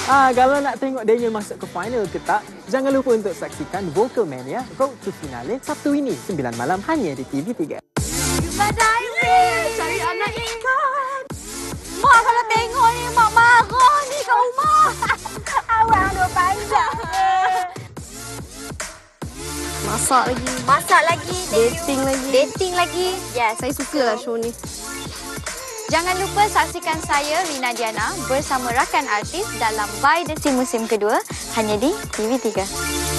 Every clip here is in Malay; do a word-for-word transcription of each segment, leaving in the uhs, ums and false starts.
Ah, kalau nak tengok Daniel masuk ke final ke tak, jangan lupa untuk saksikan Vocal Mania Road to Finale Sabtu ini sembilan malam hanya di T V tiga. Badai cari anak ikan. Mak kalau tengok ni, Mak marah ni kat rumah. Awang dua panjang. Masak lagi. Masak lagi. Dating lagi. Dating lagi. Yes. Saya suka lah show ni. Jangan lupa saksikan saya, Rina Diana, bersama rakan artis dalam By The Sea musim kedua, hanya di T V tiga.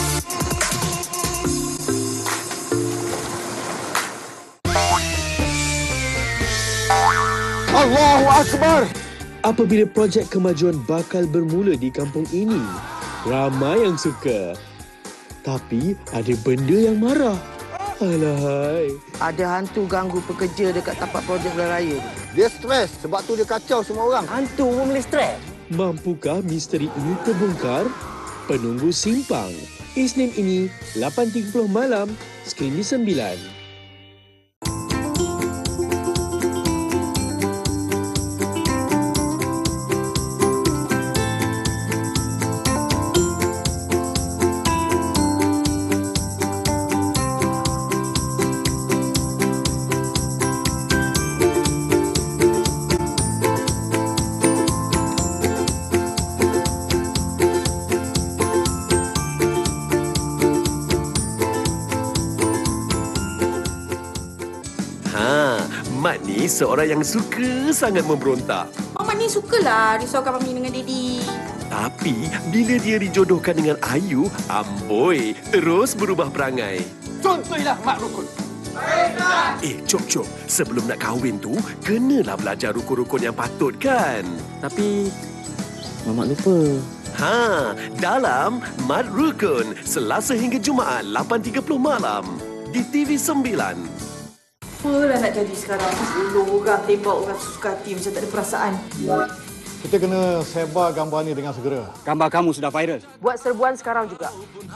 Allahu Akbar! Apabila projek kemajuan bakal bermula di kampung ini, ramai yang suka. Tapi ada benda yang marah. Alahai. Ada hantu ganggu pekerja dekat tapak projek Belah Raya. Dia stres sebab tu dia kacau semua orang. Hantu pun boleh stres? Mampukah misteri ini terbongkar? Penunggu Simpang. Isnin ini, lapan tiga puluh malam, skrin di sembilan. Mat ni seorang yang suka sangat memberontak. Mama ni sukalah risaukan Mami dengan Daddy. Tapi bila dia dijodohkan dengan Ayu, amboi, terus berubah perangai. Contohlah Mak Rukun. Eh, Cop-Cop, sebelum nak kahwin tu, kenalah belajar rukun-rukun yang patut kan? Tapi, Mamak lupa. Ha, dalam Mat Rukun, Selasa hingga Jumaat, lapan tiga puluh malam di T V sembilan. Apalah nak jadi sekarang? Dulu orang tembak orang suka hati macam tak ada perasaan. Kita kena sebar gambar ni dengan segera. Gambar kamu sudah viral. Buat serbuan sekarang juga.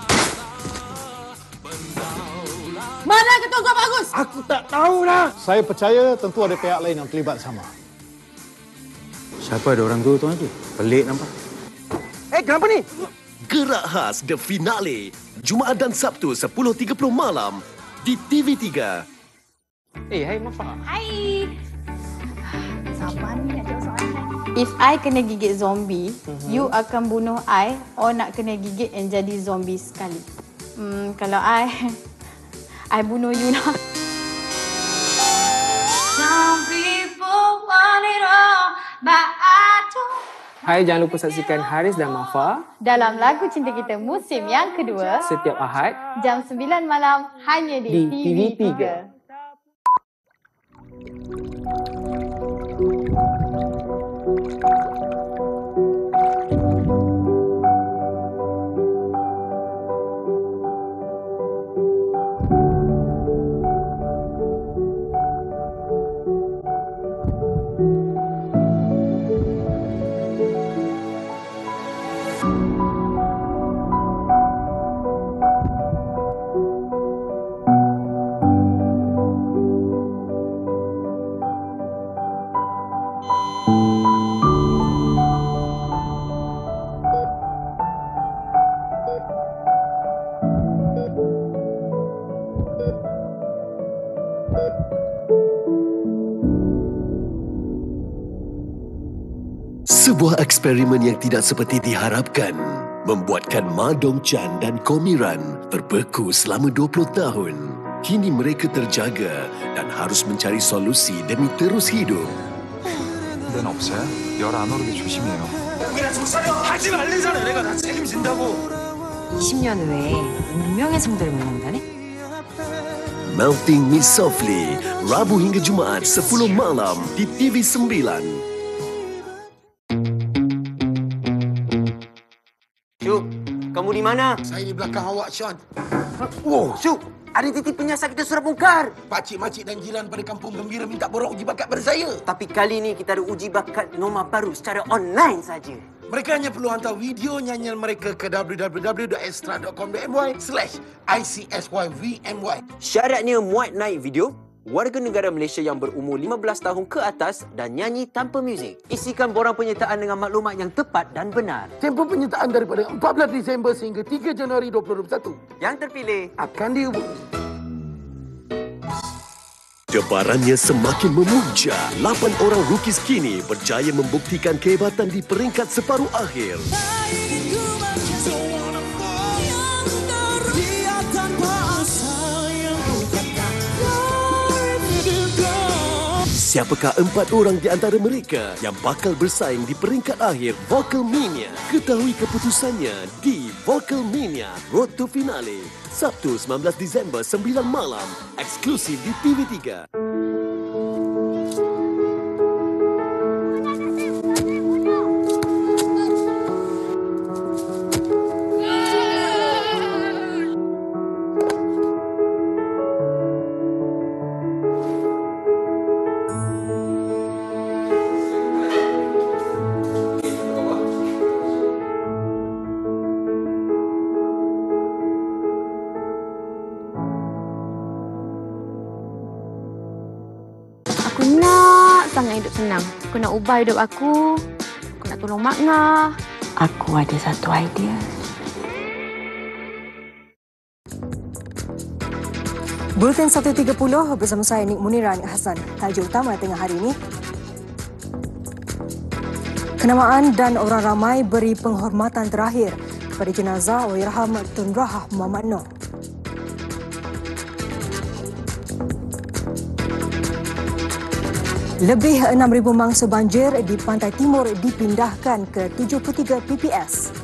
Mana Ketua Gua Bagus? Aku tak tahu dah. Saya percaya tentu ada pihak lain yang terlibat sama. Siapa ada orang tu tuan tu? Pelik nampak. Eh, kenapa ni? Gerak khas The Finale, Jumaat dan Sabtu sepuluh tiga puluh malam di T V tiga. Eh, hai Mafa. Hai. Sabar ni nak jawab soalan. If I kena gigit zombie, mm-hmm. you akan bunuh I or nak kena gigit and jadi zombie sekali? Hmm, kalau I, I bunuh you lah. Some people want it all, but I don't. Hai, jangan lupa saksikan Haris dan Mafa dalam Lagu Cinta Kita musim yang kedua setiap Ahad jam sembilan malam hanya di, di T V tiga. Sebuah eksperimen yang tidak seperti diharapkan membuatkan Ma Dong Chan dan Komiran terbeku selama dua puluh tahun. Kini mereka terjaga dan harus mencari solusi demi terus hidup. 는 없어요? 열 안 오르게 조심해요. 하지 말래잖아. 내가 다 책임진다고. 이십 년 후에 운명의 성들을 만난다네? Melting Me Softly, Rabu hingga Jumaat sepuluh malam di T V sembilan. Syuk, kamu di mana? Saya di belakang awak, Sean. Wow, Syuk, ada titik penyiasat kita sudah bongkar. Pakcik, makcik dan jiran pada kampung gembira minta borong uji bakat pada saya. Tapi kali ini kita ada uji bakat norma baru secara online saja. Mereka hanya perlu hantar video nyanyian mereka ke w w w dot extra dot com dot my slash I C S Y V M Y. Syaratnya muat naik video, warga negara Malaysia yang berumur lima belas tahun ke atas dan nyanyi tanpa muzik. Isikan borang penyertaan dengan maklumat yang tepat dan benar. Tempoh penyertaan daripada empat belas Disember sehingga tiga Januari dua ribu dua puluh satu. Yang terpilih akan dihubungi. Debarannya semakin memuja. Lapan orang rookies kini berjaya membuktikan kehebatan di peringkat separuh akhir. Siapakah empat orang di antara mereka yang bakal bersaing di peringkat akhir Vocalmania? Ketahui keputusannya di Vocalmania Road to Finale, Sabtu sembilan belas Disember sembilan malam, eksklusif di T V tiga. Aku nak sangat hidup senang. Aku nak ubah hidup aku. Aku nak tolong Mak Ngah. Aku ada satu idea. Bulletin satu tiga puluh bersama saya Nik Muniran Hassan. Tajuk utama tengah hari ini. Kenamaan dan orang ramai beri penghormatan terakhir kepada jenazah Allahyarham Tun Rahah Muhammad Noor. Lebih enam ribu mangsa banjir di pantai timur dipindahkan ke tujuh puluh tiga P P S.